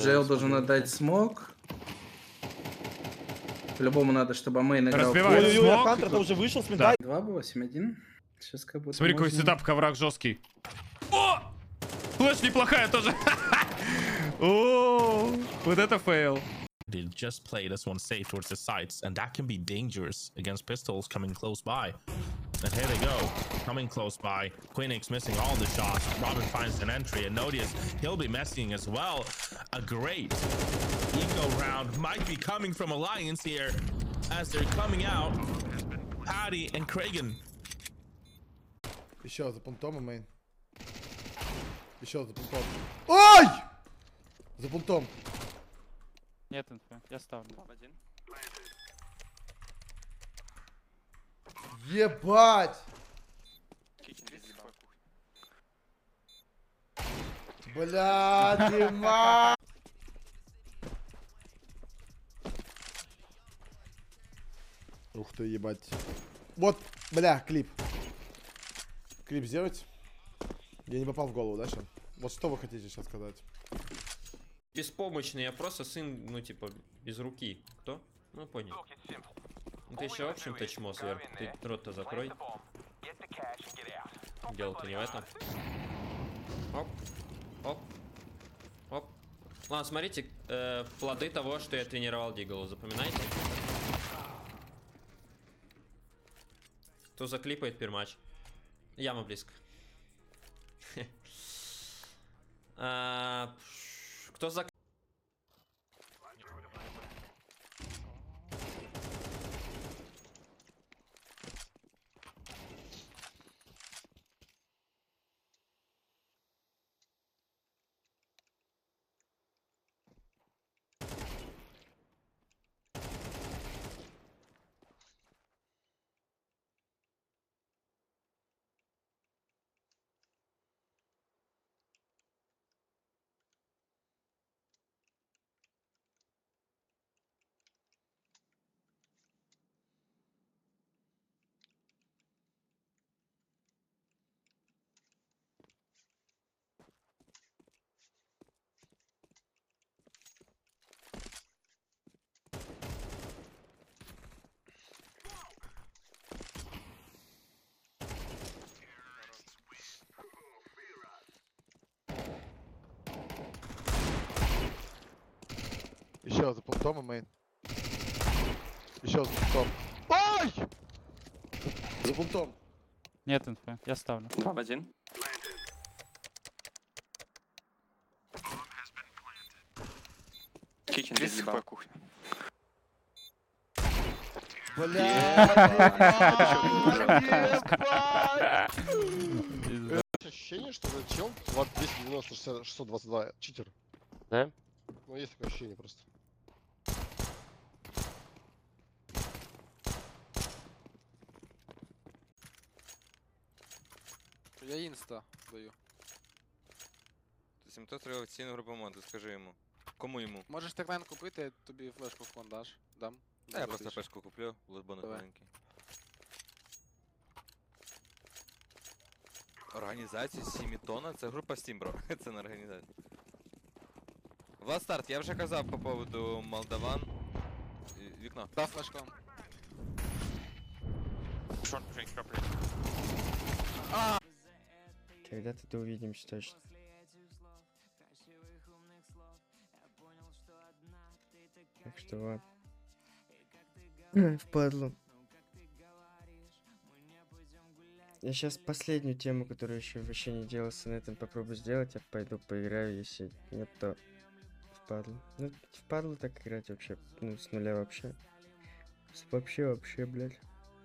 Джейл должен отдать смог. По-любому надо, чтобы мейн играл. Разбивает Ой-ой-ой, смог. Хантер-то уже вышел с мента. 2 было, 7-1. Сейчас как будто Смотри, какой можно... сетап, ковраг жесткий. О! Флэш неплохая тоже. О, вот это фейл. They just play this one safe towards the sides, and that can be dangerous against pistols coming close by. And here they go, coming close by. Queenix missing all the shots. Robin finds an entry, and Nodius, he'll be messing as well. A great eco round might be coming from Alliance here as they're coming out. Paddy and Kragan. Еще за пунктом и мейн. Еще за пунктом. Ой! За пунктом. Нет инфы, я ставлю. Ебать! Бля, Дима! Ух ты, ебать. Вот, бля, клип. Клип сделать? Я не попал в голову, да, сейчас? Вот что вы хотите сейчас сказать? Беспомощный, я просто сын, ну типа, без руки. Кто? Ну понял. Ну, ты еще, в общем-то, чмо сверху. Ты рот-то закрой. Дело-то не в этом. Оп. Оп. Оп. Ладно, смотрите, плоды того, что я тренировал Диглу. Запоминайте. Кто заклипает пермач? Яма близко. Кто за... Еще за пунктом и мейн. Еще за пунктом. Ой! За пунктом. Нет инфы, я ставлю. 2 в 1. Кичен без ебал. Кухня. Ощущение, что этот чел 290 622 читер. Да? Ну, есть такое ощущение просто. Я інста даю. Тобто треба цінну групу, скажи йому. Кому йому? Можеш термен купити, я тобі флешку в фон дам. Та я просто флешку куплю, лутбонок Давай. маленький. Організація Сімітона, це група Steam, бро. Це не організація. Влад старт, я вже казав по поводу Молдаван. Вікно. Дав флешку. Когда-то увидимся точно. Так что вот. Впадло. Я сейчас последнюю тему, которую еще вообще не делал с инетом, попробую сделать. Я пойду поиграю, если нет, то впадло. Ну, впадло так играть вообще, ну, с нуля вообще. Вообще, блядь.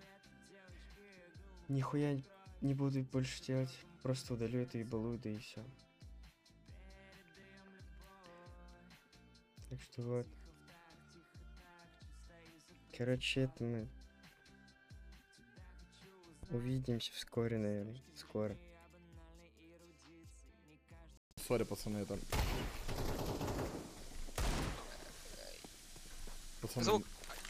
Нихуя не буду больше делать. Просто удалю эту ебалу, да и все. Так что вот. Короче, это мы увидимся вскоре, наверное. Скоро. Сори, пацаны, это... Пацаны... Звук.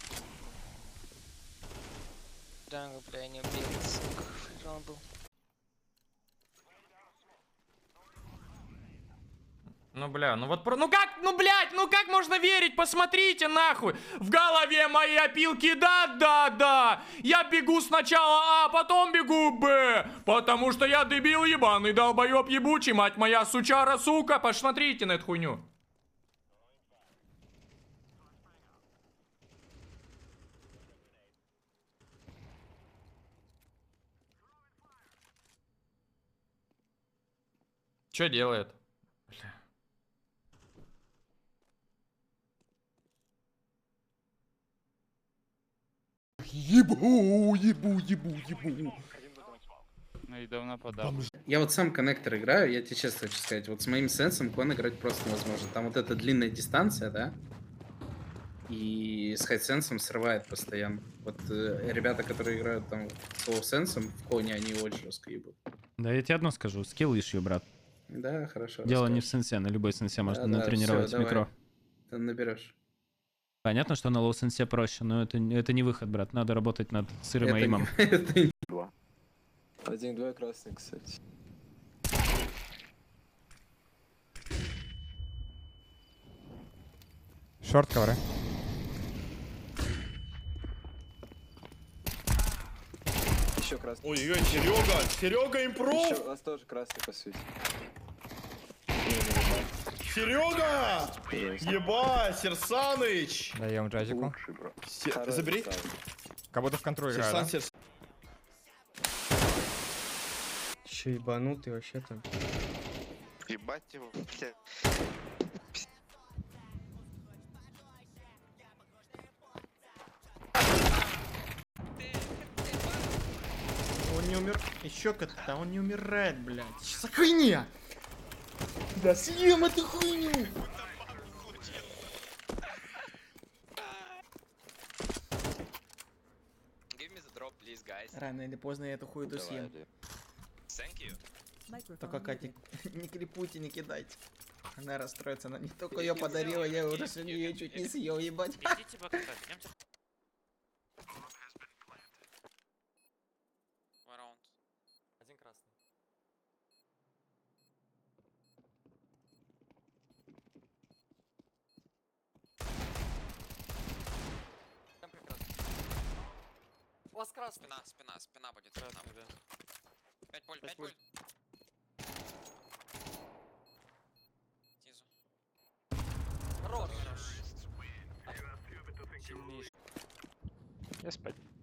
Да, бля, не убил, сука. Что он был? Ну, бля, ну вот ну как, ну, блядь, ну как можно верить? Посмотрите, нахуй. В голове моей опилки, да. Я бегу сначала А, потом бегу Б. Потому что я дебил ебаный, долбоеб ебучий, мать моя, сучара, сука. Посмотрите на эту хуйню. Что делает? Бля. Ебу. Ну и давно подал. Я вот сам коннектор играю, я тебе честно хочу сказать, вот с моим сенсом кон играть просто невозможно. Там вот эта длинная дистанция, да? И с хайсенсом срывает постоянно. Вот ребята, которые играют там с лоу-сенсом, в коне, они очень жестко ебут. Да я тебе одно скажу, скилл issue, брат. Да, хорошо. Дело не в сенсе, на любой сенсе можно Да, натренировать всё, микро. давай. Ты наберешь. Понятно, что на лоу сенсе проще, но это не выход, брат. Надо работать над сырым Это эймом. не- это не- 1-2 красный, кстати. Шорт ковры. Еще красный. Ой-ой, Серега импров! Еще у вас тоже красный, по сути. Серега! Ебать, Серсаныч! Даем джазику. Забери. Как будто в контроль играю, да? Серсан. Еще ебанутый вообще там. Ебать его, блядь. Он не умер. Еще как-то, он не умирает, блядь. Что за хуйня? Да съем эту хуйню! Рано или поздно я эту хуйду съем. Только, Катя, не клипуйте, не кидайте. Она расстроится, она не только ее подарила, я уже сегодня ее чуть не съел, ебать. Идите пока, идемте. Один красный. Там прекрасно. У вас красный. Спина будет. Спина будет. 5 пуль, 5 пуль. Снизу. Хорош. Я спать.